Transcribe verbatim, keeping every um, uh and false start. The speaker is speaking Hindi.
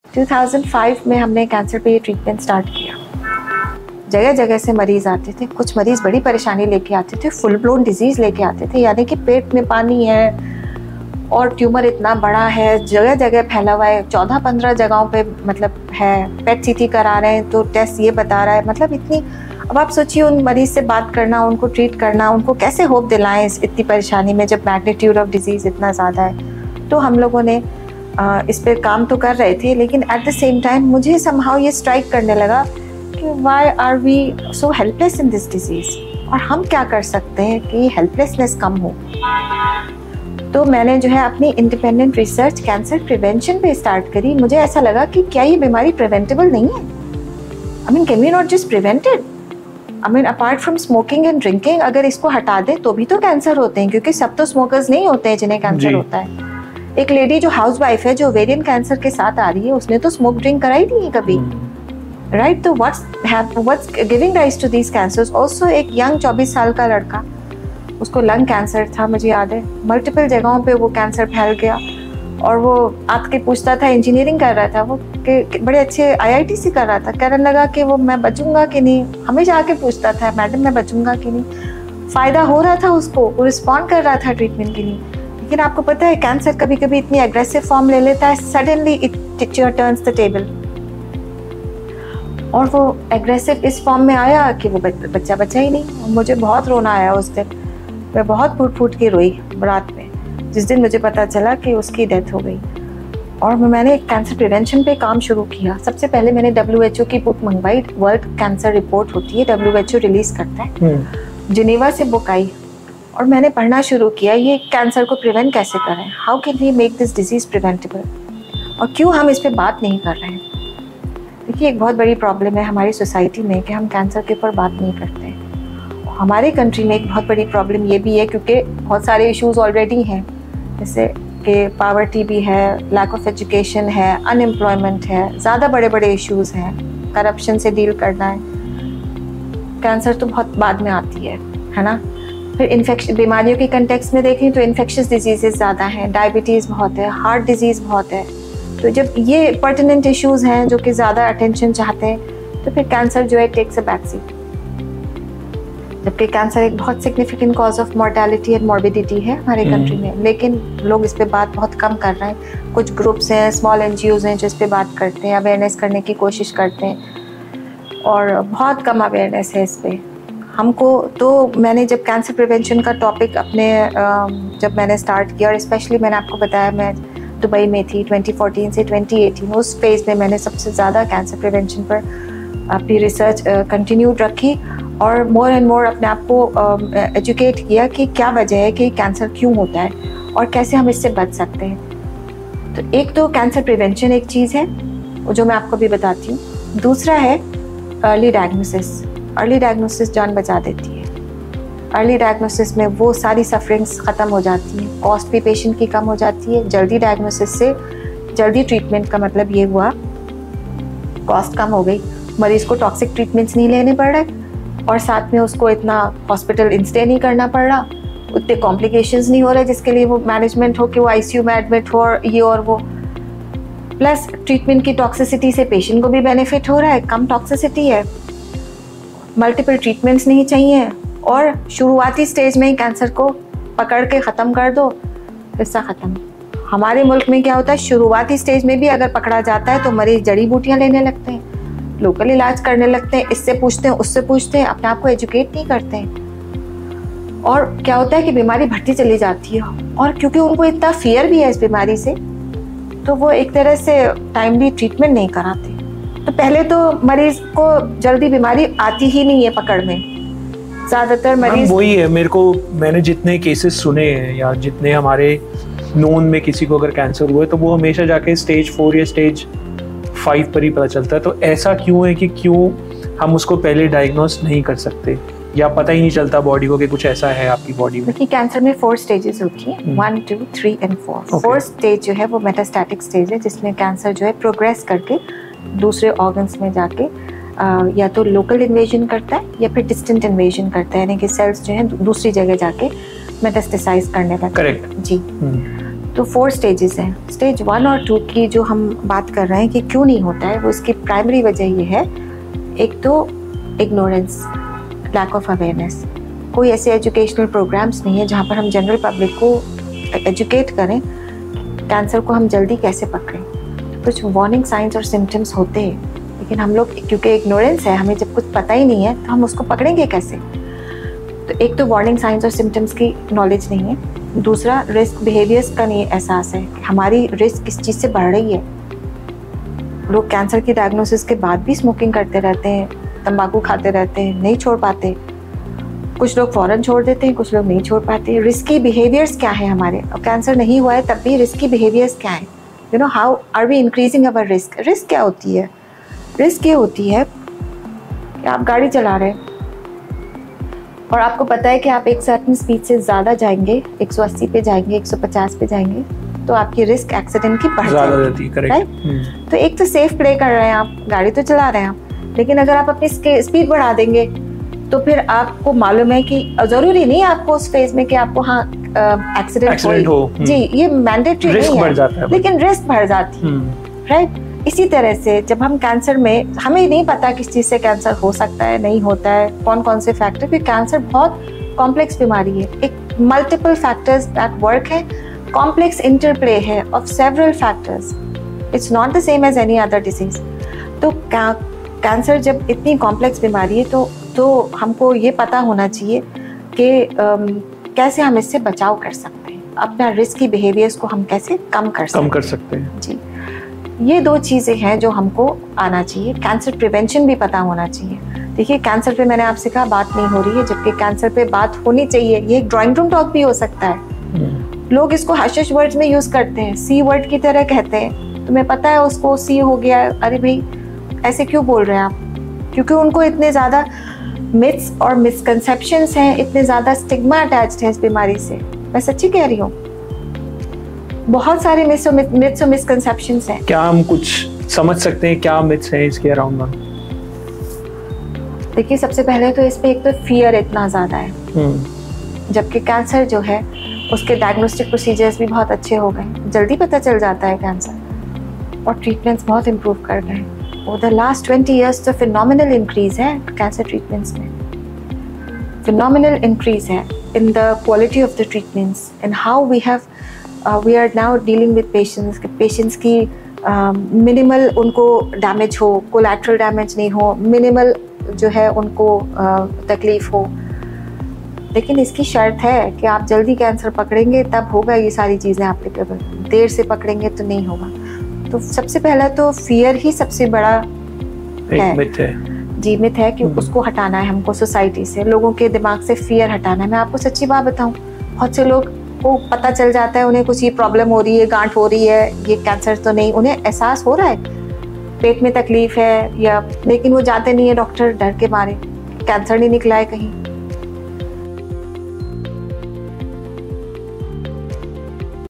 दो हज़ार पाँच में हमने कैंसर पे ये ट्रीटमेंट स्टार्ट किया। जगह जगह से मरीज आते थे, कुछ मरीज बड़ी परेशानी लेके आते थे, फुल ब्लोन डिजीज लेके आते थे, यानी कि पेट में पानी है और ट्यूमर इतना बड़ा है, जगह जगह फैला हुआ है, चौदह पंद्रह जगहों पे मतलब है, पेट सीटी करा रहे हैं तो टेस्ट ये बता रहा है, मतलब इतनी। अब आप सोचिए उन मरीज से बात करना, उनको ट्रीट करना, उनको कैसे होप दिलाएं इस इतनी परेशानी में जब मैग्नीट्यूड ऑफ डिजीज़ इतना ज़्यादा है। तो हम लोगों ने आ, इस पर काम तो कर रहे थे, लेकिन एट द सेम टाइम मुझे समहाउ ये स्ट्राइक करने लगा कि why are we so helpless in this disease, और हम क्या कर सकते हैं कि हेल्पलेसनेस कम हो। तो मैंने जो है अपनी इंडिपेंडेंट रिसर्च कैंसर प्रिवेंशन पे स्टार्ट करी। मुझे ऐसा लगा कि क्या ये बीमारी प्रिवेंटेबल नहीं है? I mean can we not just prevent it? I mean apart from smoking and drinking, अगर इसको हटा दे तो भी तो कैंसर होते हैं, क्योंकि सब तो स्मोकर्स नहीं होते हैं जिन्हें कैंसर होता है। एक लेडी जो हाउस वाइफ है, जो ओवेरियन कैंसर के साथ आ रही है, उसने तो स्मोक ड्रिंक कराई नहीं है कभी, राइट? तो what's what's giving rise to these cancers? Also एक यंग चौबीस साल का लड़का, उसको लंग कैंसर था, मुझे याद है, मल्टीपल जगहों पे वो कैंसर फैल गया, और वो आके पूछता था, इंजीनियरिंग कर रहा था वो, कि बड़े अच्छे आई आई टी से कर रहा था, कहने लगा कि वो मैं बचूंगा कि नहीं, हमेशा आके पूछता था, मैडम मैं बचूंगा कि नहीं। फ़ायदा हो रहा था उसको, वो रिस्पॉन्ड कर रहा था ट्रीटमेंट के लिए। लेकिन आपको पता है कैंसर कभी कभी इतनी एग्रेसिव फॉर्म ले लेता है, suddenly it turns the table, और वो एग्रेसिव इस फॉर्म में आया कि वो बच्चा बचा ही नहीं। मुझे बहुत रोना आया उस दिन, मैं बहुत फूट फूट के रोई रात में, जिस दिन मुझे पता चला कि उसकी डेथ हो गई। और मैंने कैंसर प्रिवेंशन पे काम शुरू किया। सबसे पहले मैंने डब्ल्यू एच ओ की बुक मंगवाई, वर्ल्ड कैंसर रिपोर्ट होती है, डब्ल्यू एच ओ रिलीज करता है, जिनेवा से बुक आई, और मैंने पढ़ना शुरू किया ये कैंसर को प्रिवेंट कैसे करें, how can we make this disease preventable, और क्यों हम इस पर बात नहीं कर रहे हैं। देखिए एक बहुत बड़ी प्रॉब्लम है हमारी सोसाइटी में कि हम कैंसर के ऊपर बात नहीं करते। हमारे कंट्री में एक बहुत बड़ी प्रॉब्लम ये भी है, क्योंकि बहुत सारे इश्यूज़ ऑलरेडी हैं, जैसे कि पावर्टी भी है, लैक ऑफ एजुकेशन है, अनएम्प्लॉयमेंट है, ज़्यादा बड़े बड़े इश्यूज़ हैं, करप्शन से डील करना है। कैंसर तो बहुत बाद में आती है, है ना। फिर इन्फेक्शन, बीमारियों के कंटेक्स्ट में देखें तो इन्फेक्शियस डिजीज़ेस ज़्यादा हैं, डायबिटीज़ बहुत है, हार्ट डिजीज़ बहुत है। तो जब ये पर्टिनेंट इश्यूज़ हैं जो कि ज़्यादा अटेंशन चाहते हैं, तो फिर कैंसर जो है टेक्स अ बैक सीट। जबकि कैंसर एक बहुत significant cause of mortality and morbidity है हमारे कंट्री में, लेकिन लोग इस पे बात बहुत कम कर रहे हैं। कुछ ग्रुप्स हैं, स्मॉल एन जी ओज़ हैं जो इस पे बात करते हैं, अवेयरनेस करने की कोशिश करते हैं, और बहुत कम अवेयरनेस है इस पे। हमको तो मैंने जब कैंसर प्रिवेंशन का टॉपिक अपने जब मैंने स्टार्ट किया, और स्पेशली मैंने आपको बताया मैं दुबई में थी दो हज़ार चौदह से दो हज़ार अठारह, उस फेज़ में मैंने सबसे ज़्यादा कैंसर प्रिवेंशन पर अपनी रिसर्च कंटिन्यू रखी, और मोर एंड मोर अपने आप को एजुकेट किया कि क्या वजह है कि कैंसर क्यों होता है और कैसे हम इससे बच सकते हैं। तो एक तो कैंसर प्रिवेंशन एक चीज़ है जो मैं आपको भी बताती हूँ। दूसरा है अर्ली डायग्नोसिस। अर्ली डायग्नोसिस जान बचा देती है। अर्ली डायग्नोसिस में वो सारी सफरिंग्स ख़त्म हो जाती हैं, कॉस्ट भी पेशेंट की कम हो जाती है। जल्दी डायग्नोसिस से जल्दी ट्रीटमेंट का मतलब ये हुआ कॉस्ट कम हो गई, मरीज़ को टॉक्सिक ट्रीटमेंट्स नहीं लेने पड़ रहे, और साथ में उसको इतना हॉस्पिटल इंस्टे नहीं करना पड़ रहा, उतने कॉम्प्लिकेशंस नहीं हो रहे जिसके लिए वो मैनेजमेंट हो कि वो आई सी यू में एडमिट हो और ये और वो। प्लस ट्रीटमेंट की टॉक्सिसिटी से पेशेंट को भी बेनिफिट हो रहा है, कम टॉक्सिसिटी है, मल्टीपल ट्रीटमेंट्स नहीं चाहिए, और शुरुआती स्टेज में ही कैंसर को पकड़ के ख़त्म कर दो, किस्सा ख़त्म। हमारे मुल्क में क्या होता है, शुरुआती स्टेज में भी अगर पकड़ा जाता है तो मरीज़ जड़ी बूटियाँ लेने लगते हैं, लोकल इलाज करने लगते हैं, इससे पूछते हैं उससे पूछते हैं, अपने आप को एजुकेट नहीं करते हैं। और क्या होता है कि बीमारी बढ़ती चली जाती है, और क्योंकि उनको इतना फियर भी है इस बीमारी से, तो वो एक तरह से टाइमली ट्रीटमेंट नहीं कराते। तो पहले तो मरीज को जल्दी बीमारी आती ही नहीं है पकड़ में, ज़्यादातर मरीज वही है। मेरे को मैंने जितने केसेस सुने हैं या जितने हमारे नोन में किसी को अगर कैंसर हुआ है तो वो हमेशा जाके स्टेज फोर या स्टेज फाइव पर ही पता चलता है। तो ऐसा क्यों है कि क्यों हम उसको पहले डायग्नोस नहीं कर सकते, या पता ही नहीं चलता बॉडी को कि कुछ ऐसा है आपकी बॉडी में? क्योंकि कैंसर में फोर स्टेजेस होती हैं, one two three and four. Fourth stage जो है वो मेटास्टैटिक स्टेज है, जिसमें कैंसर जो है प्रोग्रेस करके दूसरे ऑर्गन्स में जाके आ, या तो लोकल इन्वेजन करता है या फिर डिस्टेंट इन्वेजन करता है, यानी कि सेल्स जो है दूसरी जगह जाके मेटास्टेसाइज करने लगते हैं। करेक्ट जी। तो फोर स्टेजेस हैं। स्टेज वन और टू की जो हम बात कर रहे हैं कि क्यों नहीं होता है, वो इसकी प्राइमरी वजह ये है, एक तो इग्नोरेंस, लैक ऑफ अवेयरनेस। कोई ऐसे एजुकेशनल प्रोग्राम्स नहीं है जहाँ पर हम जनरल पब्लिक को एजुकेट करें कैंसर को हम जल्दी कैसे पकड़ें। कुछ वार्निंग साइंस और सिम्टम्स होते हैं, लेकिन हम लोग क्योंकि इग्नोरेंस है, हमें जब कुछ पता ही नहीं है तो हम उसको पकड़ेंगे कैसे। तो एक तो वार्निंग साइंस और सिम्टम्स की नॉलेज नहीं है, दूसरा रिस्क बिहेवियर्स का नहीं एहसास है कि हमारी रिस्क किस चीज़ से बढ़ रही है। लोग कैंसर की डायग्नोसिस के बाद भी स्मोकिंग करते रहते हैं, तंबाकू खाते रहते हैं, नहीं छोड़ पाते। कुछ लोग फ़ौरन छोड़ देते हैं, कुछ लोग नहीं छोड़ पाते। रिस्की बिहेवियर्स क्या है हमारे, और कैंसर नहीं हुआ है तब भी रिस्की बिहेवियर्स क्या है, you know how are we increasing our risk. Risk क्या होती है? रिस्क ये होती है कि आप गाड़ी चला रहे हैं और आपको पता है कि आप एक सर्टेन स्पीड से ज़्यादा जाएंगे, एक सौ अस्सी पे जाएंगे, एक सौ पचास पे जाएंगे, तो आपकी रिस्क एक्सीडेंट की बढ़ जाती है, राइट। तो एक तो सेफ प्ले कर रहे हैं आप, गाड़ी तो चला रहे हैं आप, लेकिन अगर आप अपनी स्पीड बढ़ा देंगे तो फिर आपको मालूम है कि जरूरी नहीं आपको उस फेज में कि आपको हाँ एक्सीडेंट हो, जी ये मैंडेटरी नहीं है, लेकिन रिस्क बढ़ जाती है, राइट। इसी तरह से जब हम कैंसर में, हमें नहीं पता किस चीज़ से कैंसर हो सकता है, नहीं होता है, कौन कौन से फैक्टर, क्योंकि कैंसर बहुत कॉम्प्लेक्स बीमारी है, एक मल्टीपल फैक्टर्स एट वर्क है, कॉम्प्लेक्स इंटरप्ले है of several factors, it's not the same as any other disease. तो कैंसर जब इतनी कॉम्प्लेक्स बीमारी है तो तो हमको ये पता होना चाहिए कि कैसे हम इससे बचाव कर सकते हैं, अपना रिस्की बिहेवियर्स को हम कैसे कम कर सकते कम कर सकते हैं। जी, ये दो चीज़ें हैं जो हमको आना चाहिए। कैंसर प्रिवेंशन भी पता होना चाहिए। देखिए कैंसर पे मैंने आपसे कहा बात नहीं हो रही है, जबकि कैंसर पे बात होनी चाहिए। ये एक ड्राइंग रूम टॉक भी हो सकता है। लोग इसको हश वर्ड्स में यूज़ करते हैं, सी वर्ड की तरह कहते हैं, तुम्हें पता है उसको सी हो गया, अरे भाई ऐसे क्यों बोल रहे हैं आप? क्योंकि उनको इतने ज़्यादा मिथ्स और मिसकंसेप्शंस हैं, इतने ज़्यादा स्टिग्मा अटैच्ड है इस बीमारी से। मैं सच्ची कह रही हूँ, बहुत सारे मिथ्स और मिसकंसेप्शंस हैं। क्या हम कुछ समझ सकते हैं क्या मिथ्स हैं इसके अराउंड में? देखिए सबसे पहले तो इस पे एक तो फियर इतना ज़्यादा है, जबकि कैंसर जो है उसके डायग्नोस्टिक प्रोसीजर्स भी बहुत अच्छे हो गए, जल्दी पता चल जाता है कैंसर, और ट्रीटमेंट्स बहुत इम्प्रूव कर गए। Over the last twenty years तो फिनोमिनल इंक्रीज है कैंसर ट्रीटमेंट्स में, फिनोमिनल इंक्रीज है in the quality of the treatments and how we have we are now dealing with patients. Patients की मिनिमल uh, उनको डैमेज हो, कोलैटरल डैमेज नहीं हो, मिनिमल जो है उनको uh, तकलीफ हो। लेकिन इसकी शर्त है कि आप जल्दी कैंसर पकड़ेंगे तब होगा ये सारी चीज़ें एप्लीकेबल, देर से पकड़ेंगे तो नहीं होगा। तो सबसे पहला तो फियर ही सबसे बड़ा है, मिथ है। जी मिथ है कि उसको हटाना है हमको सोसाइटी से, लोगों के दिमाग से फियर हटाना है। मैं आपको सच्ची बात बताऊं, बहुत से लोग को पता चल जाता है उन्हें कुछ ये प्रॉब्लम हो रही है, गांठ हो रही है, ये कैंसर तो नहीं, उन्हें एहसास हो रहा है पेट में तकलीफ है या, लेकिन वो जाते नहीं है डॉक्टर, डर के मारे कैंसर नहीं निकला है कहीं।